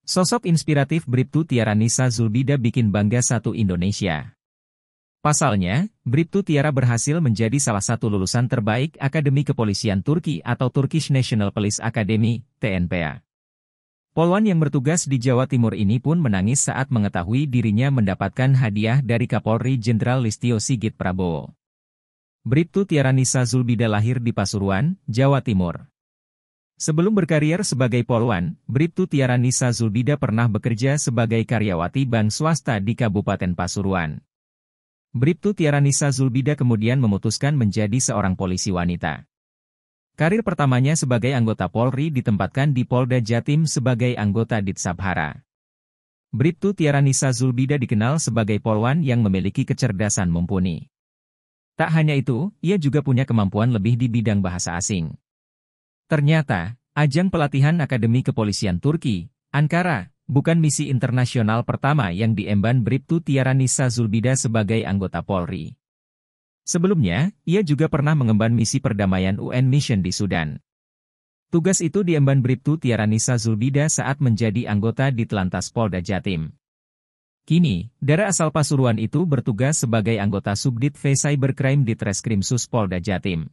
Sosok inspiratif Bribtu Tiara Nisa Zulbida bikin bangga satu Indonesia. Pasalnya, Bribtu Tiara berhasil menjadi salah satu lulusan terbaik Akademi Kepolisian Turki atau Turkish National Police Academy, TNPA. Polwan yang bertugas di Jawa Timur ini pun menangis saat mengetahui dirinya mendapatkan hadiah dari Kapolri Jenderal Listio Sigit Prabowo. Bribtu Tiara Nisa Zulbida lahir di Pasuruan, Jawa Timur. Sebelum berkarier sebagai polwan, Bribtu Tiara Nisa Zulbida pernah bekerja sebagai karyawati bank swasta di Kabupaten Pasuruan. Bribtu Tiara Nisa Zulbida kemudian memutuskan menjadi seorang polisi wanita. Karir pertamanya sebagai anggota Polri ditempatkan di Polda Jatim sebagai anggota Ditsabhara. Bribtu Tiara Nisa Zulbida dikenal sebagai polwan yang memiliki kecerdasan mumpuni. Tak hanya itu, ia juga punya kemampuan lebih di bidang bahasa asing. Ternyata, ajang pelatihan Akademi Kepolisian Turki, Ankara, bukan misi internasional pertama yang diemban Bribtu Tiara Nisa Zulbida sebagai anggota Polri. Sebelumnya, ia juga pernah mengemban misi perdamaian UN Mission di Sudan. Tugas itu diemban Bribtu Tiara Nisa Zulbida saat menjadi anggota di Telantas Polda Jatim. Kini, dara asal Pasuruan itu bertugas sebagai anggota Subdit V Cybercrime di Treskrimsus Polda Jatim.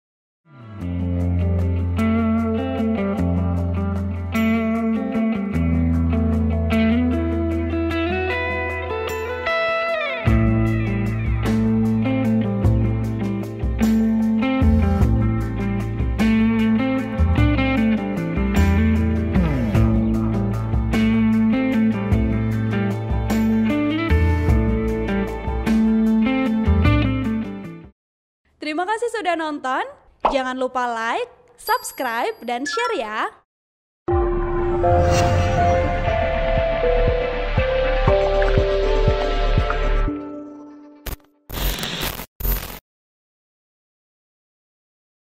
Terima kasih sudah nonton, jangan lupa like, subscribe, dan share ya!